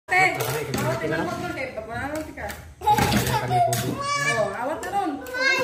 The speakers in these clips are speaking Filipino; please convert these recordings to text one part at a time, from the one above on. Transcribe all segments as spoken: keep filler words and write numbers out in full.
Teh, awat na motor kay papanan ka. Oh, awat na ron.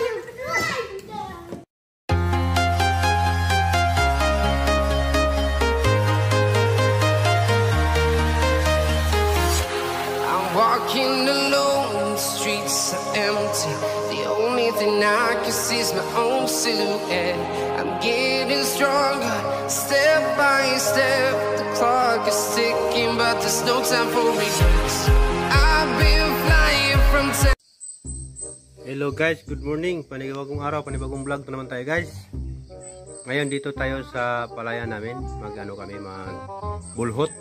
I'm walking alone, the streets are empty. The only thing I can see is my own silhouette. I'm getting stronger, step by step. The clock is ticking, but there's no time for regrets. I've been flying from ten. Hello guys, good morning. Panibagong araw, panibagong vlog to naman tayo guys. Ngayon dito tayo sa palayan namin. Mag-ano kami, mag-bulhot.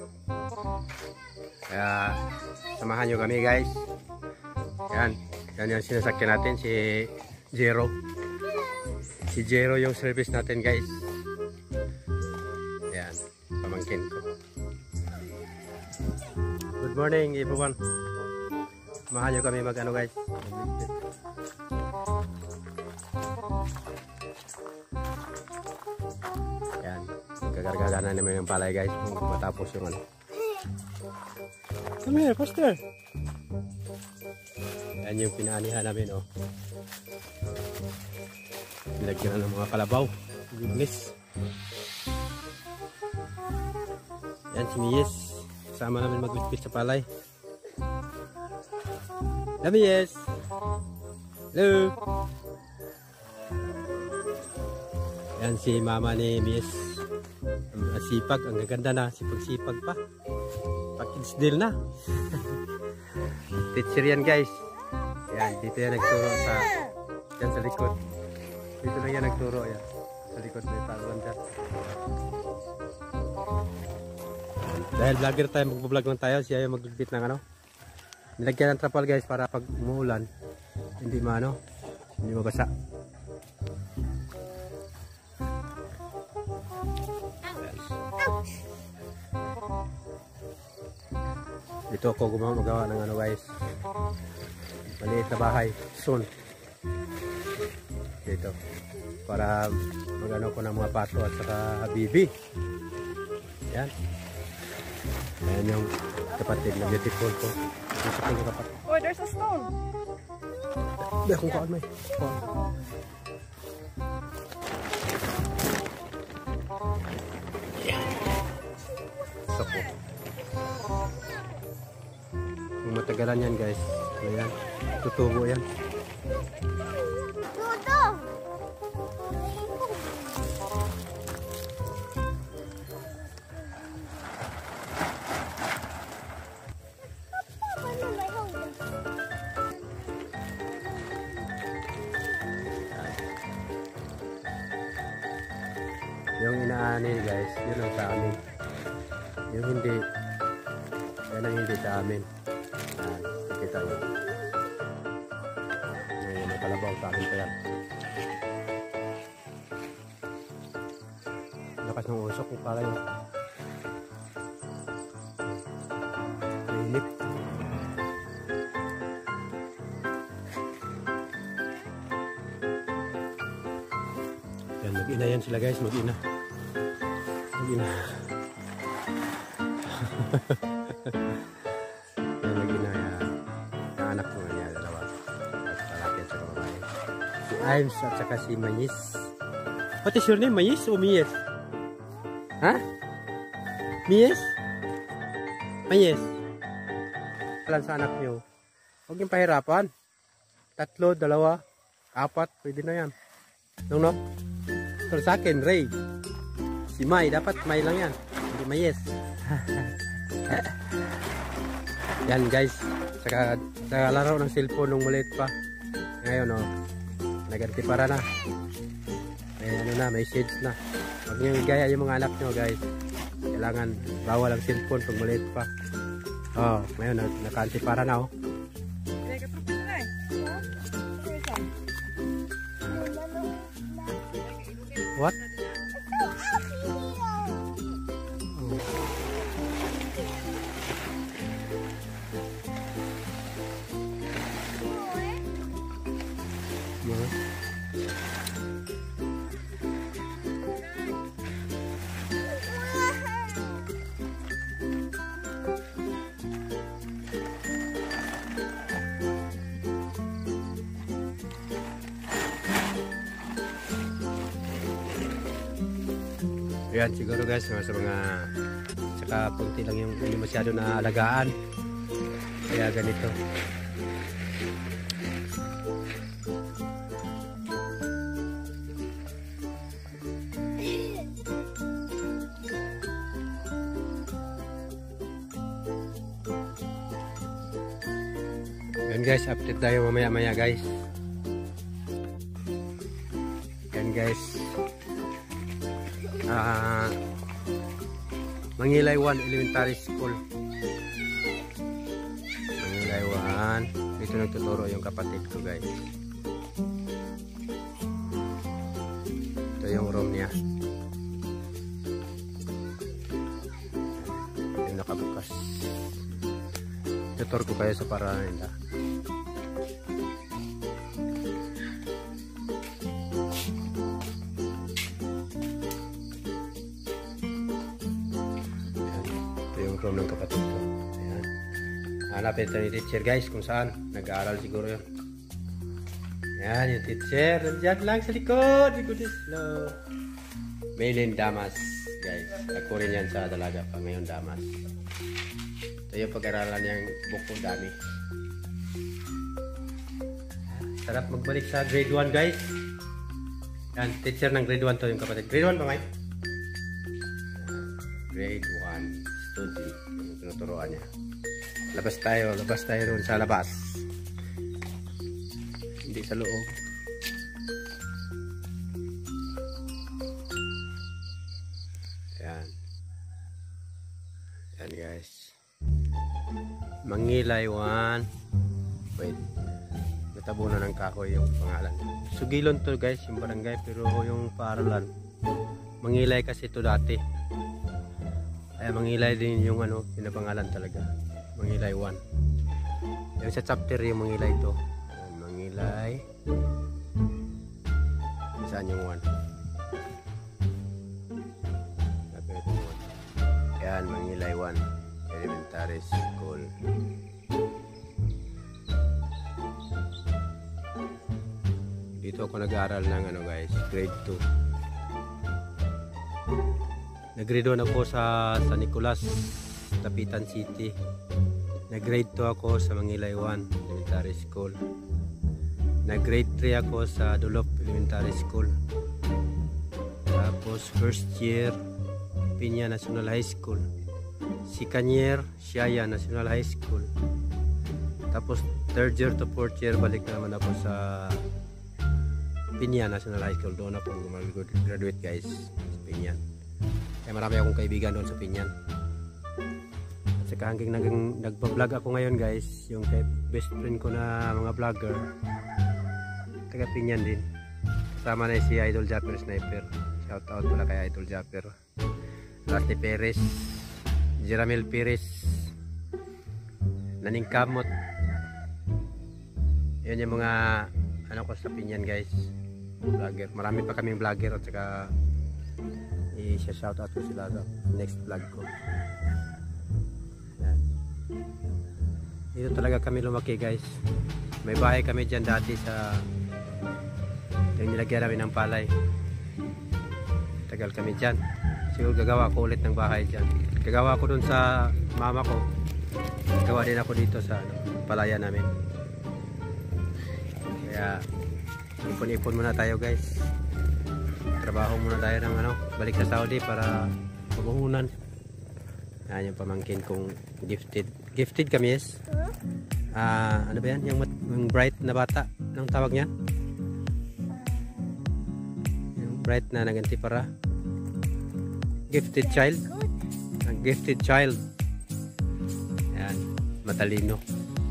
Kaya samahan nyo kami guys. Yan, yan yung sinasakyan natin, si Jero. Si Jero yung service natin guys. Yan, pamangkin ko. Good morning everyone. Samahan nyo kami mag-ano guys. Yan, gagargala na naman yung palay guys. Kung matapos yung ano. Come here, faster. Yan yung pinaanihan namin, oh. Nilagyan na ng mga kalabaw. Goodness. Yan si Mies. Kasama namin mag-witbit sa palay. Hello, Mies. Hello. Yan si mama ni Mies. Ang sipag, ang gaganda na. Sipag-sipag pa. Package deal na. Teacher yan guys. Yan, dito yan nagturo sa yan sa likod. Dito lang yan nagturo yan. Sa likod may paruan dyan. Dahil vlogger tayo, mag-vlog lang tayo. Siya yung mag-bit ng ano. Nilagyan ng trapal guys para pag umuulan hindi maano, hindi mabasa. Dito ako gumawa magawa ng ano guys, maliit na bahay soon dito para magano ko ng mga pato at saka bibi. Yan, yan yung kapatid na beautiful ko. Gusto ko kapatid. Oh, there's a stone. Hindi akong kaan may kaan. Sapo. Matagalan yan guys. Ayan. Tutubo yan. Yung inaanil guys, yun ang sa amin. Yung hindi, yan ang hindi sa amin. Yan, kita nyo. Ngayon, may kalabaw sa amin pa yan. Lakas ng usok kung pala yun. Mainit. Yan, mag-ina yan sila guys, mag-ina. Mag-ina. Yan, mag-ina yan. Ang anak ko nga niya, dalawa. At lalaki at saka babae. Si Imes at saka si Mies. What is your name, Mies o Mies? Ha? Mies? Mies? Alam sa anak niyo. Huwag yung pahirapan. Tatlo, dalawa, apat, pwede na yan. Nung no? Pero sa akin, Ray. Si May, dapat May lang yan. Hindi Mies. Yan guys. Saka, saka laro ng cellphone nung maliit pa. Ngayon oh, naganti para na. May ano na, may shades na. Huwag nyo igaya yung mga anak nyo guys. Kailangan bawal ang cellphone pag maliit pa. Oh, ngayon nakanti para na oh. What? Yan siguro guys, mga sa mga saka punti lang yung hindi masyado na alagaan. Kaya ganito. Yan guys, update tayo mamaya maya guys. Yan guys. Ah, Mangilay one Elementary School. Mangilay one. Dito nagtuturo yung kapatid ko guys. Ito yung room niya. Yung nakabukas. Tutor ko kayo sa paraan nila. Room ng kapatid ko. Ayan. Hanapin ito ni teacher guys kung saan. Nag-aaral siguro yun. Ayan yung teacher. Nandiyan lang sa likod. Likod is slow. Maylin Damas guys. Ako rin yan sa dalaga pa ngayon Damas. Ito yung pag-aralan niyang buko dami. Sarap magbalik sa grade one guys. Yan, teacher ng grade one to yung kapatid. Grade one pa may? Grade one. Study yung tinuturoan niya. Labas tayo, labas tayo ron sa labas. Hindi sa loob. Ayan. Ayan guys. Mangilay one. Wait. Natabunan ng kahoy yung pangalan. Sugilon to guys, yung barangay, pero yung paaralan. Mangilay kasi to dati. Kaya Mangilay din yung ano, pinapangalan talaga. Mangilay one. Yung sa chapter yung Mangilay to. Mangilay. Saan yung one? Yan, Mangilay one. Elementary School. Dito ako nag-aaral ng ano guys, grade two. Nag-grade one ako sa San Nicolas, Dapitan City. Nag-grade two ako sa Mangilay one Elementary School. Nag-grade three ako sa Dulop Elementary School. Tapos first year, Piña National High School. Second year, Siaya National High School. Tapos third year to fourth year, balik na naman ako sa Piña National High School. Doon ako mag-graduate guys sa Piña. Kaya marami akong kaibigan doon sa Pinyan. At saka hanggang nagpa-vlog ako ngayon guys, yung kay best friend ko na mga vlogger, taga Pinyan din. Kasama na si Idol Japper Sniper. Shout out pala kay Idol Japper. Lasty Perez, Jeramel Perez, Naning Kamot. Yan yung mga ano ko sa Pinyan guys, vlogger. Marami pa kaming vlogger at saka i-shout out ko sila sa next vlog ko. Yan. Dito talaga kami lumaki guys. May bahay kami dyan dati sa yung nilagyan namin ng palay. Tagal kami dyan. Siguro gagawa ko ulit ng bahay dyan. Gagawa ko dun sa mama ko. Gagawa din ako dito sa ano, palaya namin. Kaya ipon-ipon muna tayo guys. Trabaho muna tayo ng ano, balik sa Saudi para mabuhunan. Yan yung pamangkin kong gifted. Gifted kami yes. Ah, ano ba yan? Yung, yung bright na bata. Anong tawag niya? Yung bright na naganti para. Gifted child. Ang gifted child. Yan, matalino.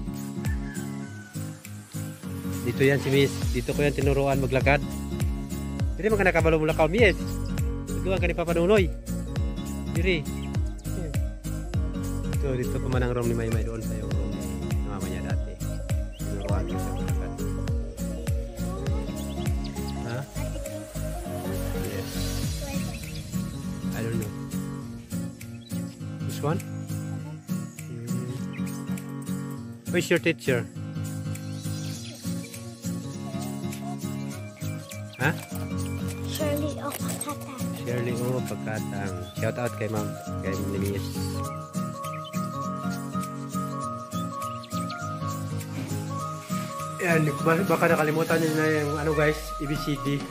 Dito yan si Miss. Dito ko yan tinuruan maglakad. Diri man ka nakabalo mula ka Miss. Tuduan ka ni Papa Nunoy. Diri. Dito, dito pa man ang room ni Maymay doon sa yung room ni mama niya dati. Tinuruan ko siya maglakad. Ha? Yes. I don't know. This one? Hmm. Where's your teacher? Ha? Shirley Okatata. Shirley O. Pagkatang. Shout out kay ma'am. Kay Miss. Yan, baka nakalimutan nyo na yung ano guys, A B C D.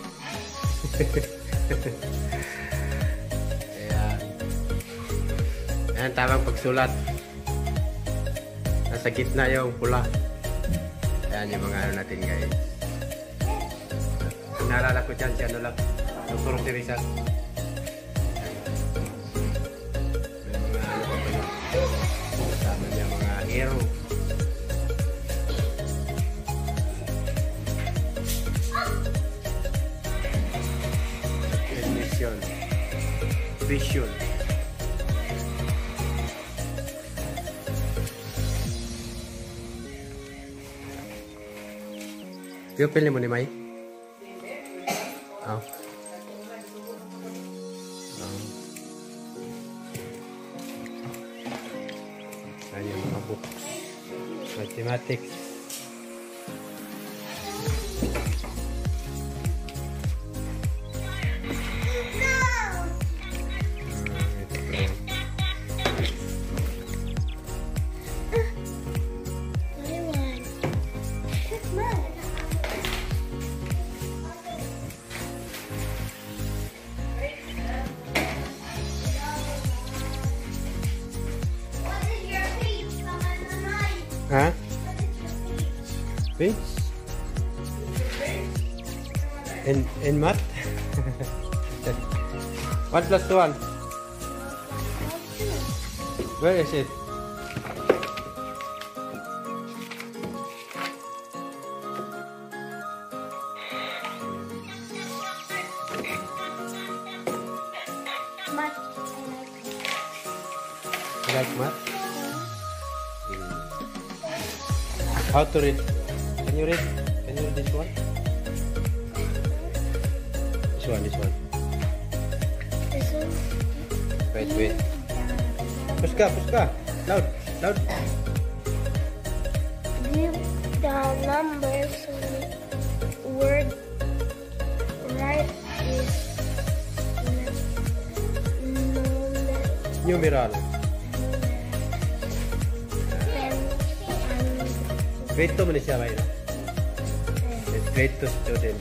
Ayan. Ayan, tamang pagsulat. Nasa gitna yung pula. Ayan yung mga ano natin guys. Naalala ko dyan si ano lang, Doktor Teresa. May mga ano pa ba yun? Kasama niya mga hero. Vision. Vision. Pupil ni mo ni Mai? Oh. Oh. Ayan yung mga books. Mathematics. Huh? Page? In in math? One plus one. Where is it? Math. You like math? How to read? Can you read? Can you read this one? This one, this one. This one. Wait, wait. Push ka, push ka. Loud, loud. Give the numbers word right is Numeral. Grade two mo na siya, Mayra. It's grade two student.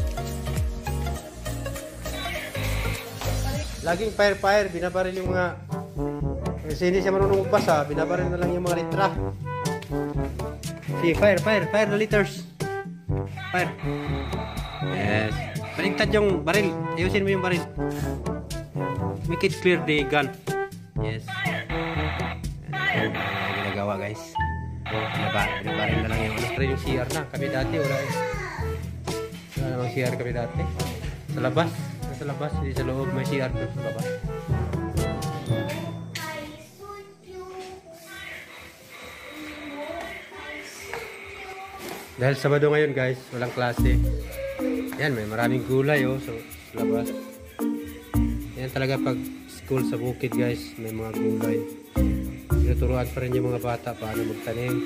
Laging fire-fire, binabaril yung mga... Kasi hindi siya marunong magbasa, binabaril na lang yung mga litra. Sige, fire, fire, fire the letters. Fire. Yes. Baligtad yung baril. Ayusin mo yung baril. Make it clear the gun. Yes. Yan ang ginagawa, guys. Binaba, binabaril na lang yung ano. Pero yung C R na. Kami dati, wala eh. Wala namang C R kami dati. Sa labas. Sa labas. Hindi sa loob. May C R doon sa labas. Dahil Sabado ngayon guys, walang klase. Yan, may maraming gulay oh, so, sa labas. Yan talaga pag school sa bukid guys, may mga gulay. Tinuturuan pa rin yung mga bata paano magtanim.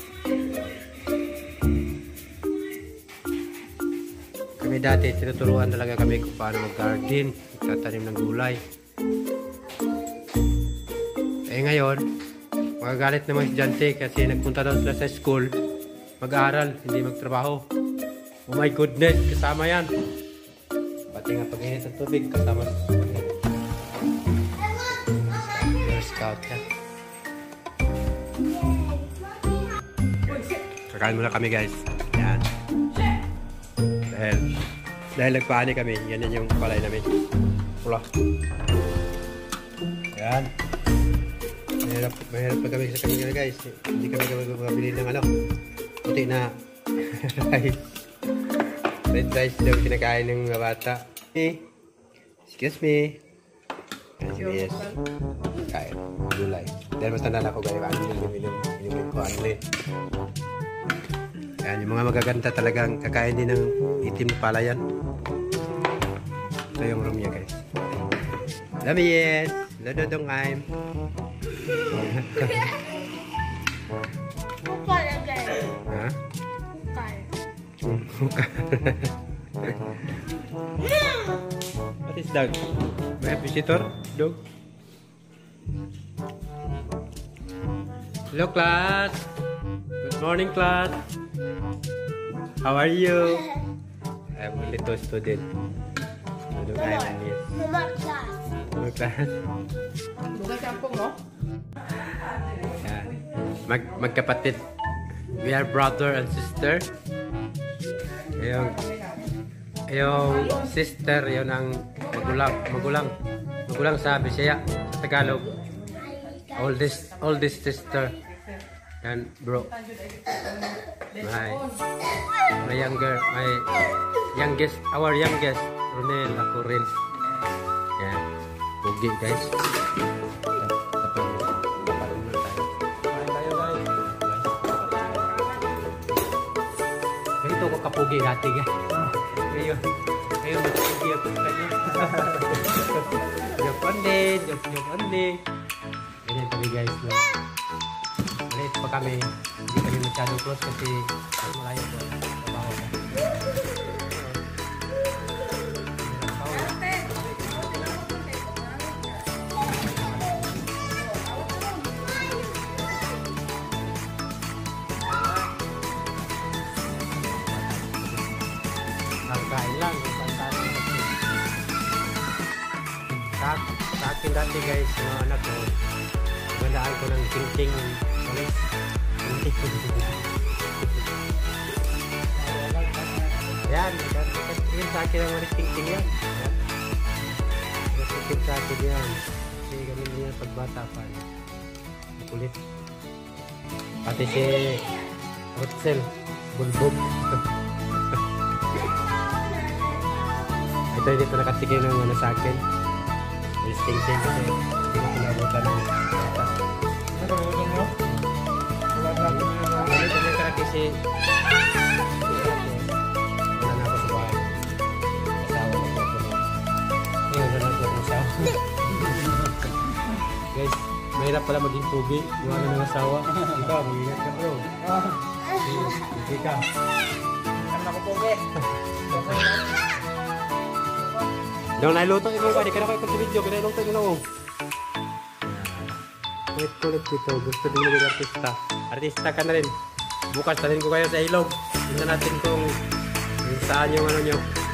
Kami dati, tinuturuan talaga kami kung paano mag-garden, magtatanim ng gulay. Eh ngayon, magagalit naman si Jante kasi nagpunta daw sila sa school. Mag-aaral, hindi magtrabaho. Oh my goodness, kasama yan. Pati nga pag-init ng tubig, kasama. Girl Scout yan. Kakain muna kami guys. Yan. Dahil, dahil nagpaani kami, yan yung palay namin. Pula. Yan. Mahirap, mahirap pa kami sa kanina guys. Hindi kami kami mabili ng ano. Puti na rice. Red rice daw kinakain ng mga bata. Eh, excuse me. Yes. Kain. Gulay. Dahil mas tanda na ako gaya ano yung minum. Minum ko ano eh. Yan, yung mga magaganda talagang kakain din ng itim na palayan. Ito yung room niya guys. Love yes. Lododong I'm. Huh? What is Dag? May visitor? Dog? Hello, class. Good morning, class. How are you? I'm a little student. Dog, I'm a miss. Mama class. Hello, class. Bukan kampung, no? Yan. Mag magkapatid. We are brother and sister. Yung, yung sister, yun ang magulang. Magulang. Magulang sa Bisaya. Sa Tagalog. Oldest, oldest sister. Yan, bro. My, my younger, my youngest, our youngest, Ronel, ako rin. Yan. Pugi, guys. Ganito ko kapugi dati, guys. Ngayon, ngayon magpugi ako sa kanya. Joke on din, joke joke on din. Ganyan kami, guys. No? Maliit pa kami. Hindi kami masyadong close kasi malayo po. Trabaho ko. Nagkain lang. Sa, sa akin dati, guys, mga anak ko, magandaan ko ng ting-ting. Malis. Ayan, nagkain sa akin ang malis ting-ting yan. Nagkain sa akin yan. Kasi kami niya pagbata pa. Makulit. Pati si Rutzel, bulbog. Ito hindi ko nakatigil ng ano sa akin. Malis ting-ting kasi hindi ko pinabutan ng bata. Marunong, no? Wala na ako yung mga... Ano ito yung kasi wala na ako sa bahay. Asawa na po ako. Ngayon wala na ako ng asawa. Guys, mahirap pala maging pugi. Iwan na ng asawa. Ikaw, mag-ingat ka bro. Hindi ka. Ano ako po, eh? Daw nailuto ikaw ka. Di ka na kayo sa video. Kinailuto nyo lang. Kulit-kulit dito. Gusto din maging artista. Artista ka na rin. Bukas talin ko kayo sa ilog. Tingnan natin kung saan yung ano nyo.